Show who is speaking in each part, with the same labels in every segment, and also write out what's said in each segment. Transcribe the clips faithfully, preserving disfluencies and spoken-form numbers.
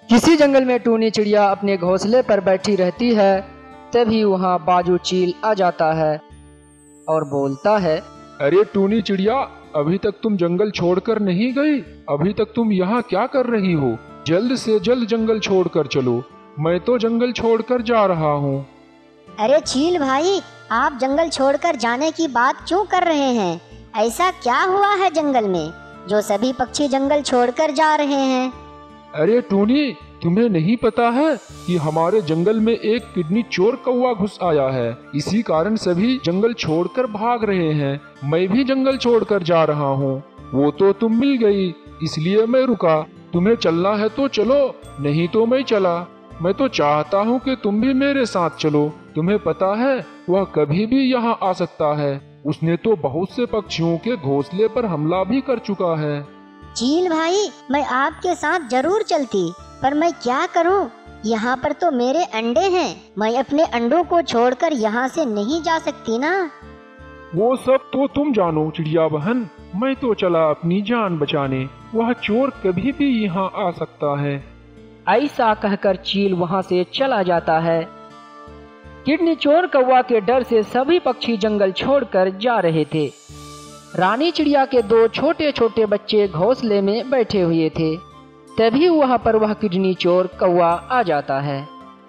Speaker 1: किसी जंगल में टूनी चिड़िया अपने घोंसले पर बैठी रहती है। तभी वहाँ बाजू चील आ जाता है और बोलता है,
Speaker 2: अरे टूनी चिड़िया, अभी तक तुम जंगल छोड़कर नहीं गई? अभी तक तुम यहाँ क्या कर रही हो? जल्द से जल्द जंगल छोड़कर चलो, मैं तो जंगल छोड़कर जा रहा हूँ।
Speaker 3: अरे चील भाई, आप जंगल छोड़कर जाने की बात क्यों कर रहे हैं? ऐसा क्या हुआ है जंगल में जो सभी पक्षी जंगल छोड़कर जा रहे हैं?
Speaker 2: अरे टूनी, तुम्हें नहीं पता है कि हमारे जंगल में एक किडनी चोर कौवा घुस आया है। इसी कारण सभी जंगल छोड़कर भाग रहे हैं। मैं भी जंगल छोड़कर जा रहा हूँ। वो तो तुम मिल गई, इसलिए मैं रुका। तुम्हें चलना है तो चलो, नहीं तो मैं चला। मैं तो चाहता हूँ कि तुम भी मेरे साथ चलो। तुम्हें पता है, वह कभी भी यहाँ आ सकता है। उसने तो बहुत से पक्षियों के घोंसले पर हमला भी कर चुका है।
Speaker 3: चील भाई, मैं आपके साथ जरूर चलती, पर मैं क्या करूं? यहाँ पर तो मेरे अंडे हैं। मैं अपने अंडों को छोड़कर यहाँ से नहीं जा सकती ना।
Speaker 2: वो सब तो तुम जानो चिड़िया बहन, मैं तो चला अपनी जान बचाने। वह चोर कभी भी यहाँ आ सकता है।
Speaker 1: ऐसा कहकर चील वहाँ से चला जाता है। किडनी चोर कौवा के डर से सभी पक्षी जंगल छोड़कर जा रहे थे। रानी चिड़िया के दो छोटे छोटे बच्चे घोंसले में बैठे हुए थे। तभी वहाँ पर वह किडनी चोर कौवा आ जाता है।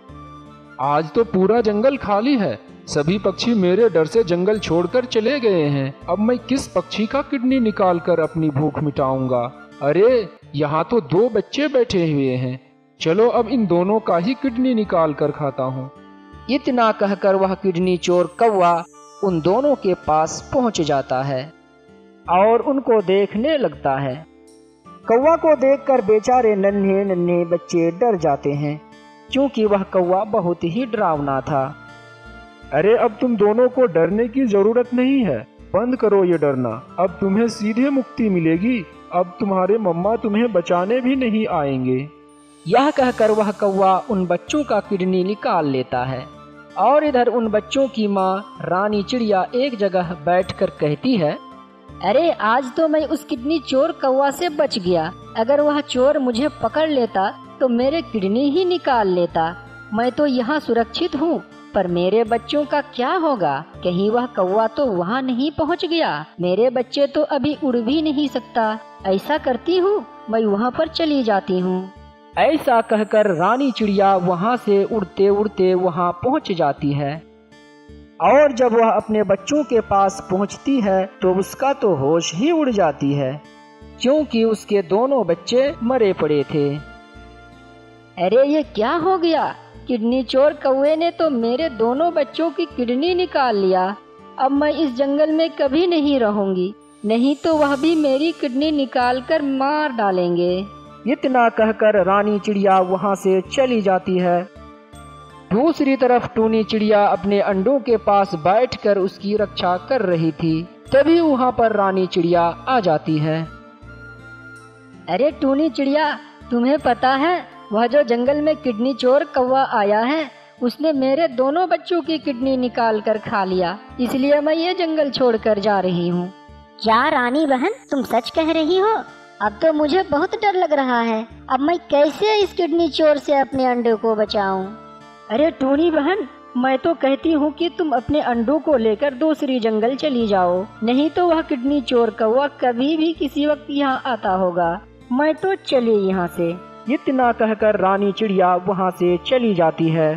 Speaker 2: आज तो पूरा जंगल खाली है। सभी पक्षी मेरे डर से जंगल छोड़कर चले गए हैं। अब मैं किस पक्षी का किडनी निकाल कर अपनी भूख मिटाऊंगा? अरे, यहाँ तो दो बच्चे बैठे हुए हैं। चलो अब इन दोनों का ही किडनी निकाल कर खाता हूँ।
Speaker 1: इतना कहकर वह किडनी चोर कौवा उन दोनों के पास पहुँच जाता है और उनको देखने लगता है। कौवा को देखकर बेचारे नन्हे नन्हे बच्चे डर जाते हैं, क्योंकि वह कौवा बहुत ही डरावना था।
Speaker 2: अरे, अब तुम दोनों को डरने की जरूरत नहीं है। बंद करो ये डरना। अब तुम्हें सीधे मुक्ति मिलेगी। अब तुम्हारे मम्मा तुम्हें बचाने भी नहीं आएंगे।
Speaker 1: यह कहकर वह कौवा उन बच्चों का किडनी निकाल लेता है और इधर उन बच्चों की माँ रानी चिड़िया एक जगह बैठकर कहती है,
Speaker 3: अरे, आज तो मैं उस किडनी चोर कौवा से बच गया। अगर वह चोर मुझे पकड़ लेता तो मेरे किडनी ही निकाल लेता। मैं तो यहाँ सुरक्षित हूँ, पर मेरे बच्चों का क्या होगा? कहीं वह कौवा तो वहाँ नहीं पहुँच गया? मेरे बच्चे तो अभी उड़ भी नहीं सकता। ऐसा करती हूँ, मैं वहाँ पर चली जाती हूँ।
Speaker 1: ऐसा कहकर रानी चिड़िया वहाँ से उड़ते उड़ते वहाँ पहुँच जाती है और जब वह अपने बच्चों के पास पहुँचती है तो उसका तो होश ही उड़ जाती है, क्योंकि उसके दोनों बच्चे मरे पड़े थे।
Speaker 3: अरे, ये क्या हो गया? किडनी चोर कौवे ने तो मेरे दोनों बच्चों की किडनी निकाल लिया। अब मैं इस जंगल में कभी नहीं रहूंगी, नहीं तो वह भी मेरी किडनी निकाल कर मार डालेंगे।
Speaker 1: इतना कहकर रानी चिड़िया वहाँ से चली जाती है। दूसरी तरफ टूनी चिड़िया अपने अंडों के पास बैठकर उसकी रक्षा कर रही थी। तभी वहाँ पर रानी चिड़िया आ जाती है।
Speaker 3: अरे टूनी चिड़िया, तुम्हें पता है वह जो जंगल में किडनी चोर कौवा आया है, उसने मेरे दोनों बच्चों की किडनी निकाल कर खा लिया। इसलिए मैं ये जंगल छोड़कर जा रही हूँ। क्या रानी बहन, तुम सच कह रही हो? अब तो मुझे बहुत डर लग रहा है। अब मैं कैसे इस किडनी चोर से अपने अंडों को बचाऊं?
Speaker 1: अरे टूनी बहन, मैं तो कहती हूँ कि तुम अपने अंडों को लेकर दूसरी जंगल चली जाओ, नहीं तो वह किडनी चोर कौवा कभी भी किसी वक्त यहाँ आता होगा। मैं तो चली यहाँ से। इतना कहकर रानी चिड़िया वहाँ से चली जाती है।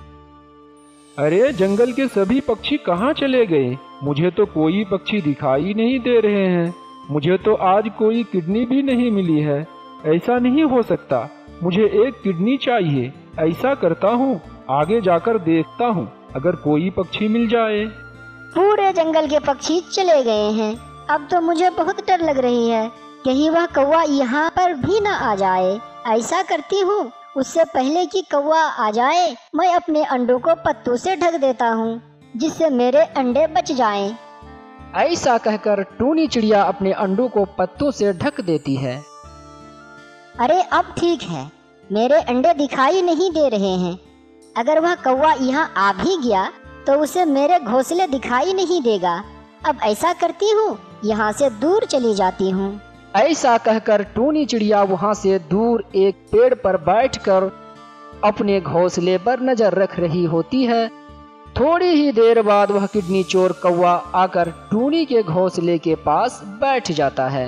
Speaker 2: अरे, जंगल के सभी पक्षी कहाँ चले गए? मुझे तो कोई पक्षी दिखाई नहीं दे रहे हैं। मुझे तो आज कोई किडनी भी नहीं मिली है। ऐसा नहीं हो सकता। मुझे एक किडनी चाहिए। ऐसा करता हूँ, आगे जाकर देखता हूँ, अगर कोई पक्षी मिल जाए।
Speaker 3: पूरे जंगल के पक्षी चले गए हैं। अब तो मुझे बहुत डर लग रही है, कहीं वह कौवा यहाँ पर भी न आ जाए। ऐसा करती हूँ, उससे पहले कि कौवा आ जाए, मैं अपने अंडों को पत्तों से ढक देता हूँ, जिससे मेरे अंडे बच जाएं।
Speaker 1: ऐसा कहकर टूनी चिड़िया अपने अंडों को पत्तों से ढक देती है।
Speaker 3: अरे, अब ठीक है, मेरे अंडे दिखाई नहीं दे रहे हैं। अगर वह कौवा यहाँ आ भी गया तो उसे मेरे घोंसले दिखाई नहीं देगा। अब ऐसा करती हूँ, यहाँ से दूर चली जाती हूँ।
Speaker 1: ऐसा कहकर टूनी चिड़िया वहां से दूर एक पेड़ पर बैठकर अपने घोंसले पर नजर रख रही होती है। थोड़ी ही देर बाद वह किडनी चोर कौवा आकर टूनी के घोंसले के पास बैठ जाता है।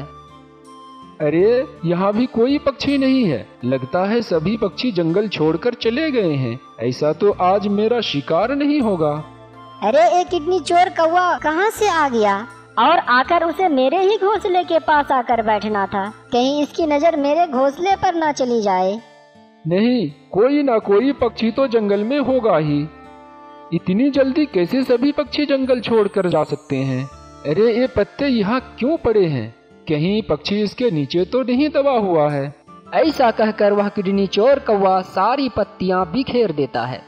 Speaker 2: अरे यहाँ भी कोई पक्षी नहीं है, लगता है सभी पक्षी जंगल छोड़कर चले गए हैं। ऐसा तो आज मेरा शिकार नहीं होगा।
Speaker 4: अरे एक किडनी चोर कौवा कहाँ से आ गया और आकर उसे मेरे ही घोंसले के पास आकर बैठना था। कहीं इसकी नजर मेरे घोंसले पर ना चली जाए।
Speaker 2: नहीं, कोई ना कोई पक्षी तो जंगल में होगा ही। इतनी जल्दी कैसे सभी पक्षी जंगल छोड़कर जा सकते हैं? अरे ये पत्ते यहाँ क्यों पड़े हैं? कहीं पक्षी इसके नीचे तो नहीं दबा हुआ है?
Speaker 1: ऐसा कहकर वह किडनी चोर कौवा सारी पत्तियां बिखेर देता है।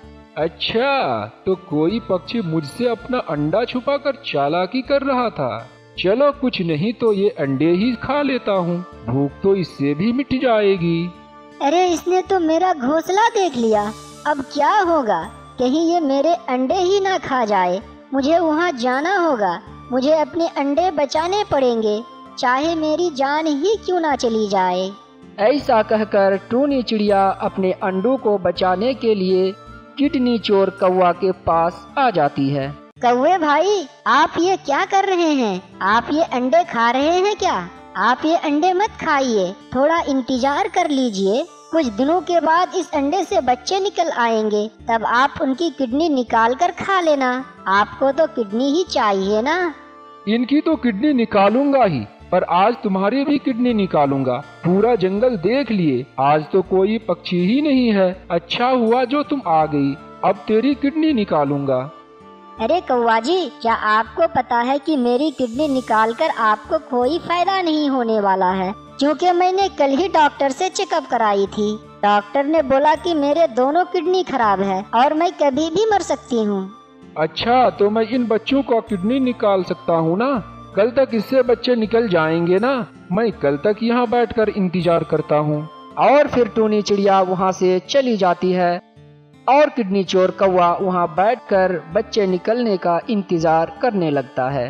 Speaker 2: अच्छा, तो कोई पक्षी मुझसे अपना अंडा छुपाकर चालाकी कर रहा था। चलो कुछ नहीं तो ये अंडे ही खा लेता हूँ, भूख तो इससे भी मिट जाएगी।
Speaker 4: अरे इसने तो मेरा घोंसला देख लिया, अब क्या होगा? कहीं ये मेरे अंडे ही ना खा जाए। मुझे वहाँ जाना होगा, मुझे अपने अंडे बचाने पड़ेंगे, चाहे मेरी जान ही क्यों ना चली जाए।
Speaker 1: ऐसा कहकर टूनी चिड़िया अपने अंडों को बचाने के लिए किडनी चोर कौवा के पास आ जाती है।
Speaker 4: कौवे भाई, आप ये क्या कर रहे हैं? आप ये अंडे खा रहे हैं क्या? आप ये अंडे मत खाइए, थोड़ा इंतजार कर लीजिए। कुछ दिनों के बाद इस अंडे से बच्चे निकल आएंगे, तब आप उनकी किडनी निकाल कर खा लेना। आपको तो किडनी ही चाहिए ना?
Speaker 2: इनकी तो किडनी निकालूंगा ही, पर आज तुम्हारी भी किडनी निकालूंगा। पूरा जंगल देख लिए, आज तो कोई पक्षी ही नहीं है। अच्छा हुआ जो तुम आ गई, अब तेरी किडनी निकालूंगा।
Speaker 4: अरे कौवा जी, क्या आपको पता है कि मेरी किडनी निकालकर आपको कोई फायदा नहीं होने वाला है? क्योंकि मैंने कल ही डॉक्टर से चेकअप कराई थी। डॉक्टर ने बोला कि मेरे दोनों किडनी खराब है और मैं कभी भी मर सकती हूँ।
Speaker 2: अच्छा, तो मैं इन बच्चों का किडनी निकाल सकता हूँ ना? कल तक इससे बच्चे निकल जाएंगे ना? मैं कल तक यहाँ बैठकर इंतजार करता हूँ।
Speaker 1: और फिर टूनी चिड़िया वहाँ से चली जाती है और किडनी चोर कौवा वहाँ बैठकर बच्चे निकलने का इंतजार करने लगता है।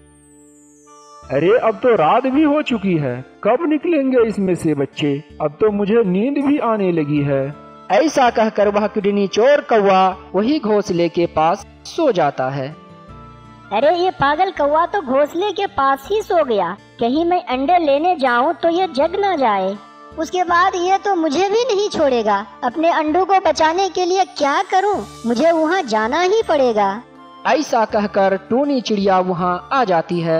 Speaker 2: अरे अब तो रात भी हो चुकी है, कब निकलेंगे इसमें से बच्चे? अब तो मुझे नींद भी आने लगी है।
Speaker 1: ऐसा कहकर वह किडनी चोर कौवा वही घोंसले के पास सो जाता है।
Speaker 4: अरे ये पागल कौवा तो घोंसले के पास ही सो गया। कहीं मैं अंडे लेने जाऊं तो ये जग ना जाए। उसके बाद ये तो मुझे भी नहीं छोड़ेगा। अपने अंडों को बचाने के लिए क्या करूं? मुझे वहाँ जाना ही पड़ेगा।
Speaker 1: ऐसा कहकर टूनी चिड़िया वहाँ आ जाती है।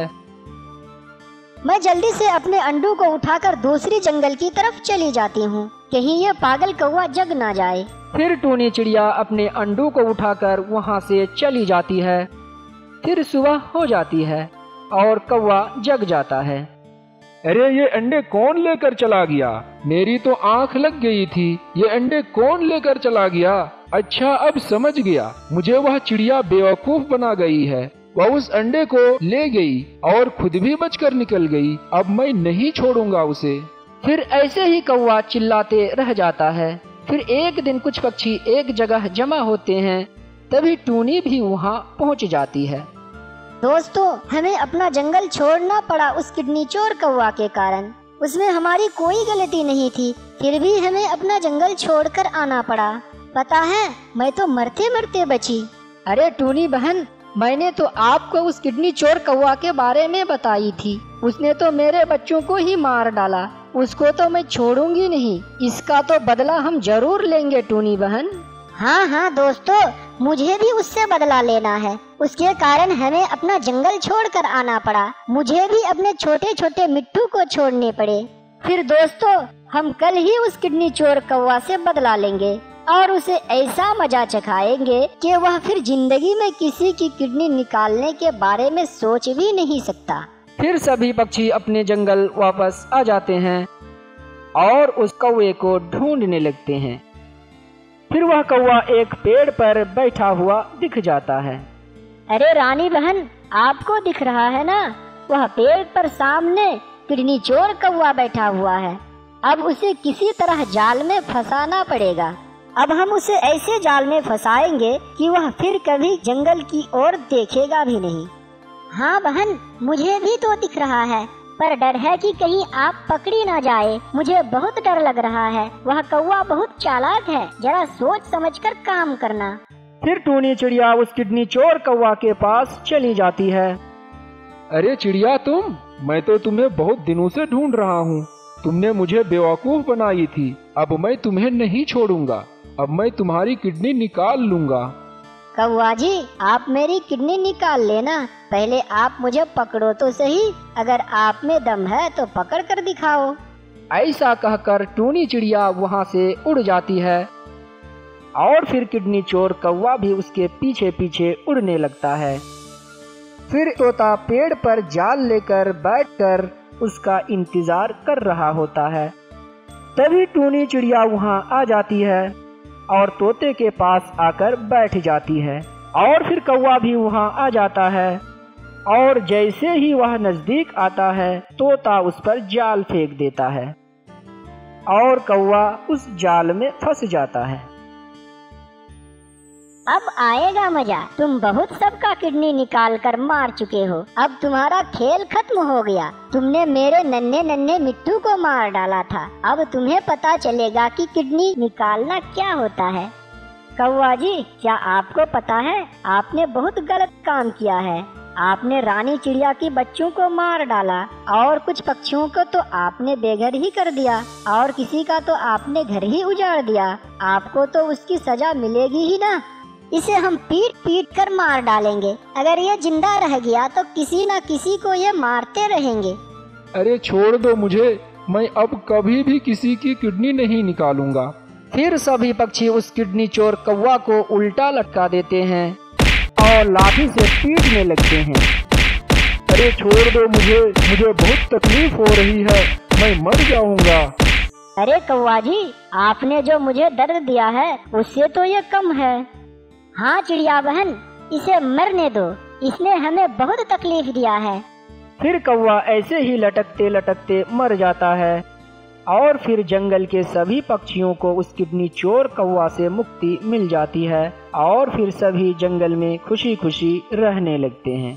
Speaker 4: मैं जल्दी से अपने अंडों को उठाकर दूसरी जंगल की तरफ चली जाती हूँ, कहीं ये पागल कौवा जग ना जाए।
Speaker 1: फिर टूनी चिड़िया अपने अंडों को उठाकर वहाँ से चली जाती है। फिर सुबह हो जाती है और कौवा जग जाता है।
Speaker 2: अरे ये अंडे कौन लेकर चला गया? मेरी तो आंख लग गई थी, ये अंडे कौन लेकर चला गया? अच्छा, अब समझ गया, मुझे वह चिड़िया बेवकूफ बना गई है। वह उस अंडे को ले गई और खुद भी बचकर निकल गई। अब मैं नहीं छोड़ूंगा उसे।
Speaker 1: फिर ऐसे ही कौवा चिल्लाते रह जाता है। फिर एक दिन कुछ पक्षी एक जगह जमा होते हैं, तभी टूनी भी वहाँ पहुँच जाती है।
Speaker 4: दोस्तों, हमें अपना जंगल छोड़ना पड़ा उस किडनी चोर कौवा के कारण। उसमें हमारी कोई गलती नहीं थी, फिर भी हमें अपना जंगल छोड़कर आना पड़ा। पता है, मैं तो मरते मरते बची।
Speaker 1: अरे टूनी बहन, मैंने तो आपको उस किडनी चोर कौवा के बारे में बताई थी। उसने तो मेरे बच्चों को ही मार डाला। उसको तो मैं छोड़ूंगी नहीं। इसका तो बदला हम जरूर लेंगे टूनी बहन।
Speaker 4: हाँ हाँ दोस्तों, मुझे भी उससे बदला लेना है। उसके कारण हमें अपना जंगल छोड़कर आना पड़ा। मुझे भी अपने छोटे छोटे मिट्टू को छोड़ने पड़े। फिर दोस्तों, हम कल ही उस किडनी चोर कौवा से बदला लेंगे और उसे ऐसा मजा चखाएंगे कि वह फिर जिंदगी में किसी की किडनी निकालने के बारे में सोच भी नहीं सकता।
Speaker 1: फिर सभी पक्षी अपने जंगल वापस आ जाते हैं और उस कौवे को ढूंढने लगते हैं। फिर वह कौवा एक पेड़ पर बैठा हुआ दिख जाता है।
Speaker 4: अरे रानी बहन, आपको दिख रहा है ना? वह पेड़ पर सामने किडनी चोर कौवा बैठा हुआ है। अब उसे किसी तरह जाल में फंसाना पड़ेगा। अब हम उसे ऐसे जाल में फंसाएंगे कि वह फिर कभी जंगल की ओर देखेगा भी नहीं। हाँ बहन, मुझे भी तो दिख रहा है, पर डर है कि कहीं आप पकड़ी ना जाए। मुझे बहुत डर लग रहा है। वह कौवा बहुत चालाक है, जरा सोच समझकर काम करना।
Speaker 1: फिर टूनी चिड़िया उस किडनी चोर कौवा के पास चली जाती है।
Speaker 2: अरे चिड़िया तुम, मैं तो तुम्हें बहुत दिनों से ढूंढ रहा हूँ। तुमने मुझे बेवकूफ बनाई थी, अब मैं तुम्हें नहीं छोड़ूंगा। अब मैं तुम्हारी किडनी निकाल लूंगा।
Speaker 4: कौवा जी, आप मेरी किडनी निकाल लेना, पहले आप मुझे पकड़ो तो सही। अगर आप में दम है तो पकड़ कर दिखाओ।
Speaker 1: ऐसा कहकर टूनी चिड़िया वहाँ से उड़ जाती है और फिर किडनी चोर कौवा भी उसके पीछे पीछे उड़ने लगता है। फिर तोता पेड़ पर जाल लेकर बैठकर उसका इंतजार कर रहा होता है। तभी टूनी चिड़िया वहाँ आ जाती है और तोते के पास आकर बैठ जाती है और फिर कौवा भी वहाँ आ जाता है और जैसे ही वह नजदीक आता है तोता उस पर जाल फेंक देता है और कौवा उस जाल में फंस जाता है।
Speaker 4: अब आएगा मजा। तुम बहुत सबका किडनी निकाल कर मार चुके हो, अब तुम्हारा खेल खत्म हो गया। तुमने मेरे नन्हे नन्हे मिट्टू को मार डाला था, अब तुम्हें पता चलेगा कि किडनी निकालना क्या होता है। कौवा जी, क्या आपको पता है आपने बहुत गलत काम किया है। आपने रानी चिड़िया की बच्चों को मार डाला और कुछ पक्षियों को तो आपने बेघर ही कर दिया और किसी का तो आपने घर ही उजाड़ दिया। आपको तो उसकी सजा मिलेगी ही ना। इसे हम पीट पीट कर मार डालेंगे। अगर ये जिंदा रह गया तो किसी न किसी को ये मारते रहेंगे।
Speaker 2: अरे छोड़ दो मुझे, मैं अब कभी भी किसी की किडनी नहीं निकालूंगा।
Speaker 1: फिर सभी पक्षी उस किडनी चोर कौवा को उल्टा लटका देते हैं और लाठी से पीटने लगते हैं।
Speaker 2: अरे छोड़ दो मुझे, मुझे बहुत तकलीफ हो रही है, मैं मर जाऊंगा।
Speaker 4: अरे कौवा जी, आपने जो मुझे दर्द दिया है उससे तो ये कम है। हाँ चिड़िया बहन, इसे मरने दो, इसने हमें बहुत तकलीफ दिया है।
Speaker 1: फिर कौवा ऐसे ही लटकते लटकते मर जाता है और फिर जंगल के सभी पक्षियों को उस किडनी चोर कौवा से मुक्ति मिल जाती है और फिर सभी जंगल में खुशी खुशी रहने लगते हैं।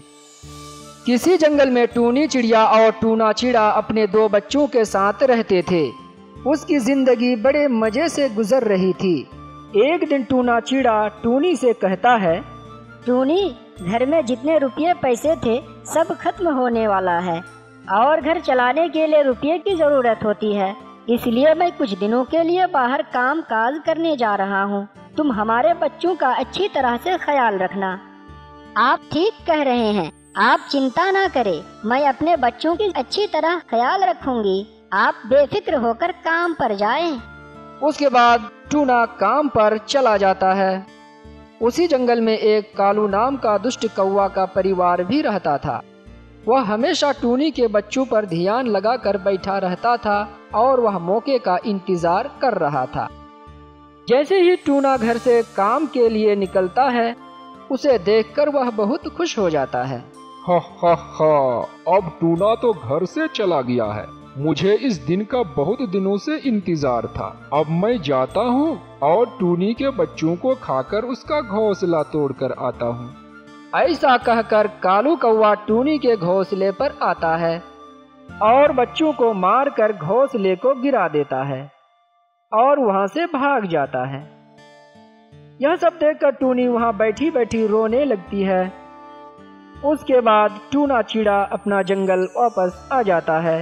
Speaker 1: किसी जंगल में टूनी चिड़िया और टूना चिड़ा अपने दो बच्चों के साथ रहते थे। उसकी जिंदगी बड़े मजे से गुजर रही थी। एक दिन टूना चिड़ा टूनी से कहता है,
Speaker 3: टूनी, घर में जितने रुपये पैसे थे सब खत्म होने वाला है और घर चलाने के लिए रुपये की जरूरत होती है, इसलिए मैं कुछ दिनों के लिए बाहर काम काज करने जा रहा हूँ। तुम हमारे बच्चों का अच्छी तरह से ख्याल रखना।
Speaker 4: आप ठीक कह रहे हैं, आप चिंता ना करें, मैं अपने बच्चों की अच्छी तरह ख्याल रखूंगी। आप बेफिक्र होकर काम पर जाएं।
Speaker 1: उसके बाद टूना काम पर चला जाता है। उसी जंगल में एक कालू नाम का दुष्ट कौवा का परिवार भी रहता था। वह हमेशा टूनी के बच्चों पर ध्यान लगाकर बैठा रहता था और वह मौके का इंतजार कर रहा था। जैसे ही टूना घर से काम के लिए निकलता है, उसे देखकर वह बहुत खुश हो जाता है।
Speaker 2: हा हा हा, अब टूना तो घर से चला गया है। मुझे इस दिन का बहुत दिनों से इंतजार था। अब मैं जाता हूँ और टूनी के बच्चों को खाकर उसका घोंसला तोड़कर आता हूँ।
Speaker 1: ऐसा कहकर कालू कौवा टूनी के घोंसले पर आता है और बच्चों को मारकर घोंसले को गिरा देता है और वहां से भाग जाता है। यह सब देखकर टूनी वहां बैठी बैठी रोने लगती है। उसके बाद टूना चिड़ा अपना जंगल वापस आ जाता है।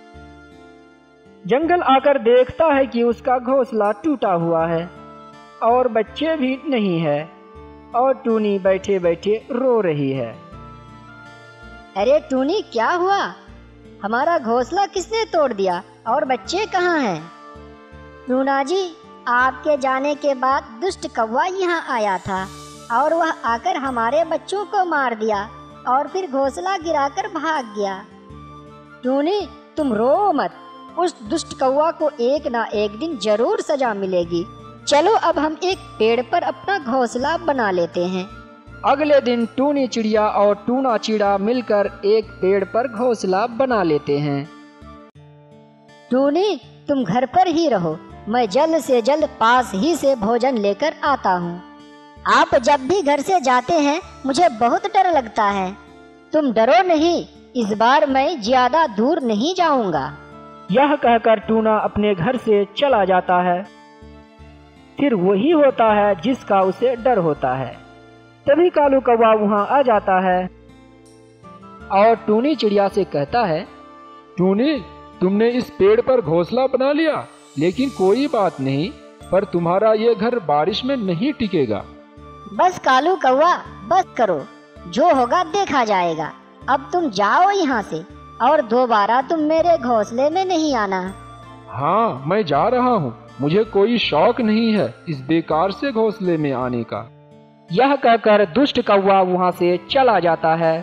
Speaker 1: जंगल आकर देखता है कि उसका घोंसला टूटा हुआ है और बच्चे भी नहीं है और टूनी बैठे बैठे रो रही है।
Speaker 3: अरे टूनी, क्या हुआ? हमारा घोंसला किसने तोड़ दिया और बच्चे कहाँ हैं?
Speaker 4: टूना जी, आपके जाने के बाद दुष्ट कौवा यहाँ आया था और वह आकर हमारे बच्चों को मार दिया और फिर घोंसला गिराकर भाग गया।
Speaker 3: टूनी, तुम रो मत, उस दुष्ट कौवा को एक ना एक दिन जरूर सजा मिलेगी। चलो अब हम एक पेड़ पर अपना घोंसला बना लेते हैं।
Speaker 1: अगले दिन टूनी चिड़िया और टूना चिड़ा मिलकर एक पेड़ पर घोंसला बना लेते हैं।
Speaker 3: टूनी, तुम घर पर ही रहो, मैं जल्द से जल्द पास ही से भोजन लेकर आता हूँ।
Speaker 4: आप जब भी घर से जाते हैं मुझे बहुत डर लगता है।
Speaker 3: तुम डरो नहीं,
Speaker 4: इस बार मैं ज्यादा दूर नहीं जाऊंगा।
Speaker 1: यह कहकर टूना अपने घर से चला जाता है। फिर वही होता है जिसका उसे डर होता है। तभी कालू कौवा वहाँ आ जाता है और टूनी चिड़िया से कहता है,
Speaker 2: टूनी, तुमने इस पेड़ पर घोंसला बना लिया, लेकिन कोई बात नहीं, पर तुम्हारा ये घर बारिश में नहीं टिकेगा।
Speaker 4: बस कालू कौवा, बस करो, जो होगा देखा जाएगा। अब तुम जाओ यहाँ से और दोबारा तुम मेरे घोंसले में नहीं आना।
Speaker 2: हाँ, मैं जा रहा हूँ, मुझे कोई शौक नहीं है इस बेकार से घोंसले में आने का।
Speaker 1: यह कहकर दुष्ट कौवा वहाँ से चला जाता है।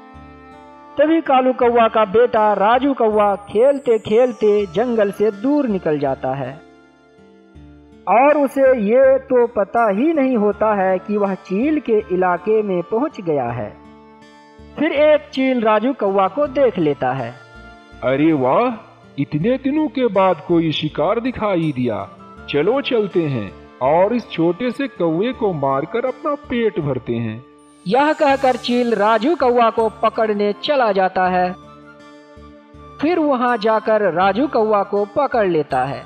Speaker 1: तभी कालू कौवा का बेटा राजू कौवा खेलते खेलते जंगल से दूर निकल जाता है और उसे ये तो पता ही नहीं होता है कि वह चील के इलाके में पहुँच गया है। फिर एक चील राजू कौवा को देख लेता है।
Speaker 2: अरे वाह, इतने दिनों के बाद कोई शिकार दिखाई दिया, चलो चलते हैं और इस छोटे से कौवे को मारकर अपना पेट भरते हैं।
Speaker 1: यह कहकर चील राजू कौवा को पकड़ने चला जाता है। फिर वहां जाकर राजू कौवा को पकड़ लेता है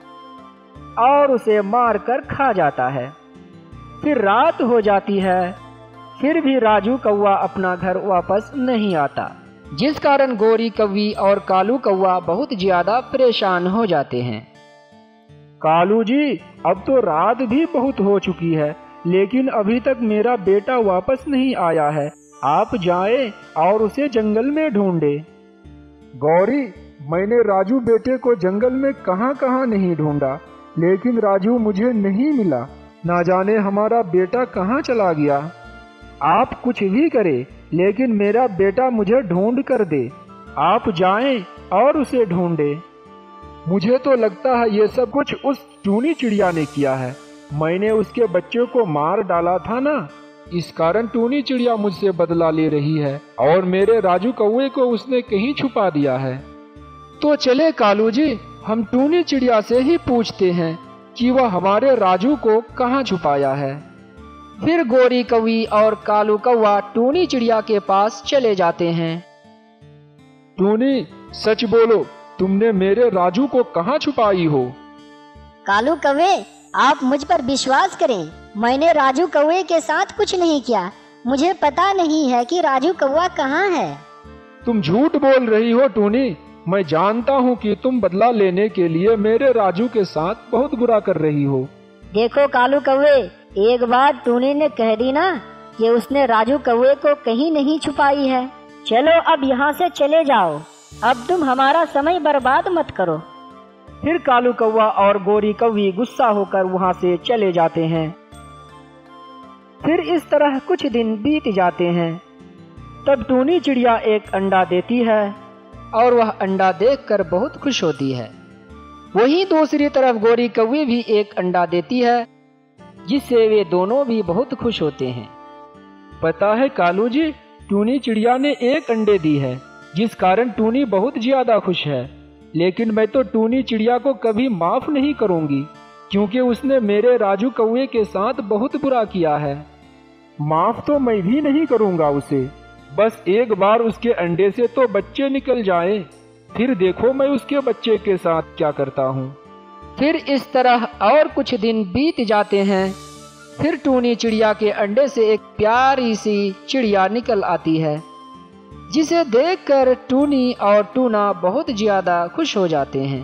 Speaker 1: और उसे मारकर खा जाता है। फिर रात हो जाती है, फिर भी राजू कौवा अपना घर वापस नहीं आता, जिस कारण गोरी कौवी और कालू कौवा बहुत ज्यादा परेशान हो जाते हैं।
Speaker 2: कालू जी, अब तो रात भी बहुत हो चुकी है, लेकिन अभी तक मेरा बेटा वापस नहीं आया है। आप जाएं और उसे जंगल में ढूंढे। गौरी, मैंने राजू बेटे को जंगल में कहां कहां नहीं ढूंढा, लेकिन राजू मुझे नहीं मिला। ना जाने हमारा बेटा कहां चला गया। आप कुछ भी करें, लेकिन मेरा बेटा मुझे ढूंढ कर दे। आप जाएं और उसे ढूंढे। मुझे तो लगता है ये सब कुछ उस टूनी चिड़िया ने किया है। मैंने उसके बच्चों को मार डाला था ना, इस कारण टूनी चिड़िया मुझसे बदला ले रही है और मेरे राजू कौवे को उसने कहीं छुपा दिया है।
Speaker 1: तो चले कालू जी, हम टूनी चिड़िया से ही पूछते हैं कि वह हमारे राजू को कहाँ छुपाया है। फिर गोरी कौवी और कालू कौवा टूनी चिड़िया के पास चले जाते हैं।
Speaker 2: टूनी, सच बोलो, तुमने मेरे राजू को कहाँ छुपाई हो?
Speaker 4: कालू कौवे, आप मुझ पर विश्वास करें, मैंने राजू कौवे के साथ कुछ नहीं किया। मुझे पता नहीं है कि राजू कौवा कहाँ है।
Speaker 2: तुम झूठ बोल रही हो टूनी। मैं जानता हूँ कि तुम बदला लेने के लिए मेरे राजू के साथ बहुत बुरा कर रही हो।
Speaker 3: देखो कालू कौवे, एक बार टूनी ने कह दी ना कि उसने राजू कौवे को कहीं नहीं छुपाई है। चलो अब यहाँ से चले जाओ, अब तुम हमारा समय बर्बाद मत करो।
Speaker 1: फिर कालू कौवा और गोरी कौवी गुस्सा होकर वहाँ से चले जाते हैं। फिर इस तरह कुछ दिन बीत जाते हैं। तब टूनी चिड़िया एक अंडा देती है और वह अंडा देखकर बहुत खुश होती है। वहीं दूसरी तरफ गोरी कौवी भी एक अंडा देती है, जिससे वे दोनों भी बहुत खुश होते हैं।
Speaker 2: पता है कालू जी, टूनी चिड़िया ने एक अंडे दी है, जिस कारण टूनी बहुत ज्यादा खुश है। लेकिन मैं तो टूनी चिड़िया को कभी माफ नहीं करूंगी, क्योंकि उसने मेरे राजू कौवे के साथ बहुत बुरा किया है। माफ तो मैं भी नहीं करूंगा उसे। बस एक बार उसके अंडे से तो बच्चे निकल जाएं, फिर देखो मैं उसके बच्चे के साथ क्या करता हूँ।
Speaker 1: फिर इस तरह और कुछ दिन बीत जाते हैं। फिर टूनी चिड़िया के अंडे से एक प्यारी सी चिड़िया निकल आती है, जिसे देखकर टूनी और टूना बहुत ज्यादा खुश हो जाते हैं।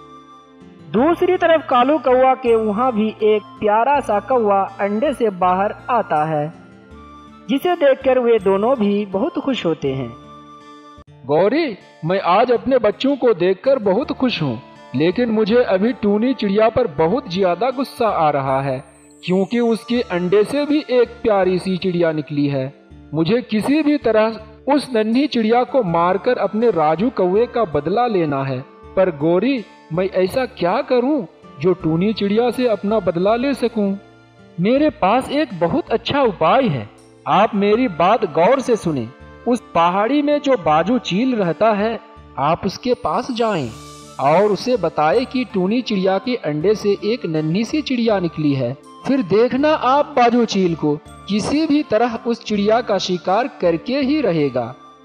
Speaker 1: दूसरी तरफ कालू कौवा के वहाँ भी एक प्यारा सा कौवा अंडे से बाहर आता है, जिसे देखकर वे दोनों भी बहुत खुश होते हैं।
Speaker 2: गौरी, मैं आज अपने बच्चों को देखकर बहुत खुश हूँ, लेकिन मुझे अभी टूनी चिड़िया पर बहुत ज्यादा गुस्सा आ रहा है, क्योंकि उसके अंडे से भी एक प्यारी सी चिड़िया निकली है। मुझे किसी भी तरह उस नन्ही चिड़िया को मारकर अपने राजू कौवे का बदला लेना है। पर गौरी, मैं ऐसा क्या करूं जो टूनी चिड़िया से अपना बदला ले सकूं? मेरे पास एक बहुत अच्छा उपाय है, आप मेरी बात गौर से सुने। उस पहाड़ी में जो बाजू चील रहता है, आप उसके पास जाएं और उसे बताएं कि टूनी चिड़िया के अंडे से एक नन्ही सी चिड़िया निकली है। फिर देखना आप बाजू चील को किसी भी तरह उस चिड़िया का शिकार करके ही रहेगा।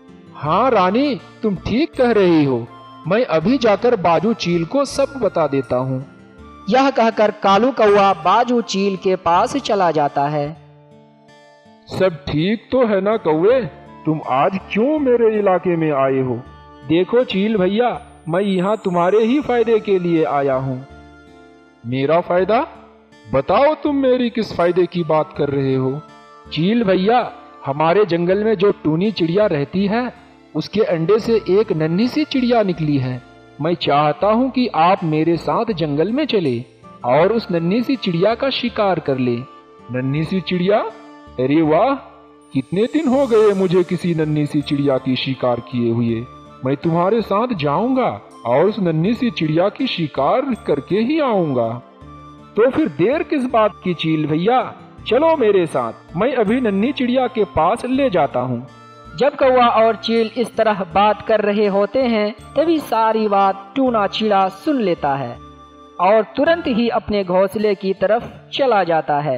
Speaker 2: हाँ रानी, तुम ठीक कह रही हो। मैं अभी जाकर बाजू चील को सब बता देता हूँ।
Speaker 1: यह कहकर कालू कौवा बाजू चील के पास चला जाता है।
Speaker 2: सब ठीक तो है ना कौवे? तुम आज क्यों मेरे इलाके में आए हो? देखो चील भैया, मैं यहाँ तुम्हारे ही फायदे के लिए आया हूँ। मेरा फायदा? बताओ तुम मेरी किस फायदे की बात कर रहे हो?
Speaker 1: चील भैया, हमारे जंगल में जो टूनी चिड़िया रहती है, उसके अंडे से एक नन्ही सी चिड़िया निकली है। मैं चाहता हूँ कि आप मेरे साथ जंगल में चले और उस नन्ही सी चिड़िया का शिकार कर ले।
Speaker 2: नन्ही सी चिड़िया? अरे वाह, कितने दिन हो गए मुझे किसी नन्ही सी चिड़िया की शिकार किए हुए। मैं तुम्हारे साथ जाऊंगा और उस नन्ही सी चिड़िया की शिकार करके ही आऊंगा।
Speaker 1: तो फिर देर किस बात की चील भैया, चलो मेरे साथ, मैं अभी नन्ही चिड़िया के पास ले जाता हूँ। जब कौवा और चील इस तरह बात कर रहे होते हैं, तभी सारी बात टूना चिड़ा सुन लेता है और तुरंत ही अपने घोंसले की तरफ चला जाता है।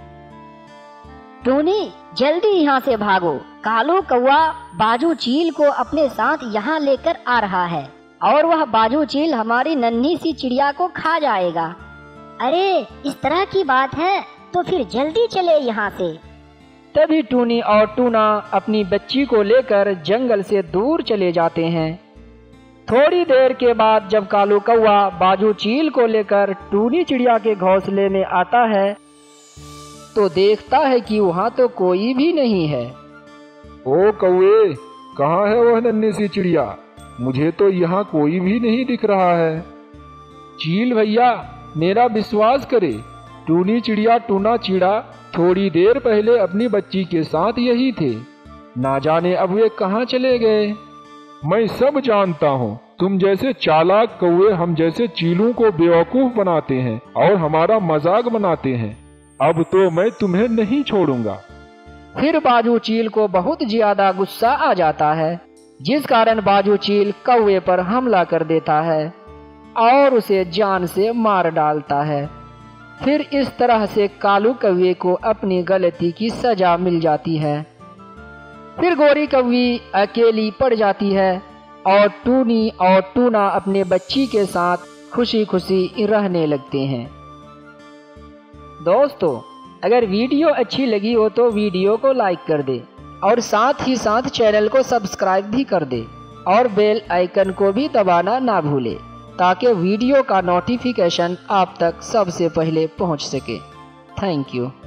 Speaker 4: टूनी, जल्दी यहाँ से भागो। कालू कौवा बाजू चील को अपने साथ यहाँ लेकर आ रहा है और वह बाजू चील हमारी नन्ही सी चिड़िया को खा जाएगा। अरे इस तरह की बात है तो फिर जल्दी चले यहाँ से।
Speaker 1: तभी टूनी और टूना अपनी बच्ची को लेकर जंगल से दूर चले जाते हैं। थोड़ी देर के बाद जब कालू कौवा बाजू चील को लेकर टूनी चिड़िया के घोंसले में आता है, तो देखता है कि वहाँ तो कोई भी नहीं है।
Speaker 2: ओ कौवे, कहाँ है वह नन्ही सी चिड़िया? मुझे तो यहाँ कोई भी नहीं दिख रहा है।
Speaker 1: चील भैया, मेरा विश्वास करे, टूनी चिड़िया टूना चिड़ा थोड़ी देर पहले अपनी बच्ची के साथ यही थे। ना जाने अब वे कहाँ चले गए।
Speaker 2: मैं सब जानता हूँ। तुम जैसे चालाक कौवे हम जैसे चीलों को बेवकूफ बनाते हैं और हमारा मजाक बनाते हैं। अब तो मैं तुम्हें नहीं छोड़ूंगा।
Speaker 1: फिर बाजू चील को बहुत ज्यादा गुस्सा आ जाता है, जिस कारण बाजू चील कौवे पर हमला कर देता है और उसे जान से मार डालता है। फिर इस तरह से कालू कौवे को अपनी गलती की सजा मिल जाती है। फिर गोरी कौवी अकेली पड़ जाती है और टूनी और टूना अपने बच्ची के साथ खुशी खुशी रहने लगते हैं। दोस्तों, अगर वीडियो अच्छी लगी हो तो वीडियो को लाइक कर दे और साथ ही साथ चैनल को सब्सक्राइब भी कर दे और बेल आइकन को भी दबाना ना भूले, ताकि वीडियो का नोटिफिकेशन आप तक सबसे पहले पहुंच सके। Thank you.